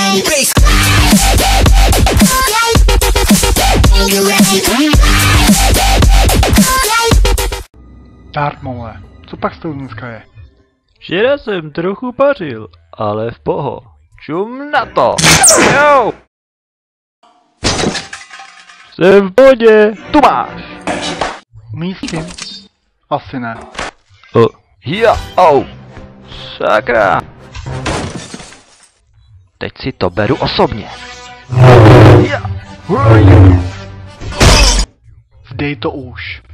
Darth Maule, co pak s tou dneska je? Včera jsem trochu pařil, ale v poho. Čum na to! Jo! Jsem v pohodě, tu máš! Umíš s tím? Asi ne. Sakra! Teď si to beru osobně. Vdej to už.